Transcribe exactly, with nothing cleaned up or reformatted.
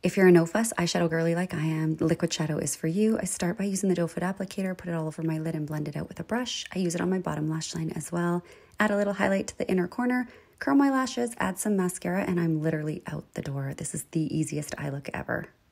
If you're a no-fuss eyeshadow girly like I am, liquid shadow is for you. I start by using the doe foot applicator, put it all over my lid and blend it out with a brush. I use it on my bottom lash line as well. Add a little highlight to the inner corner, curl my lashes, add some mascara, and I'm literally out the door. This is the easiest eye look ever.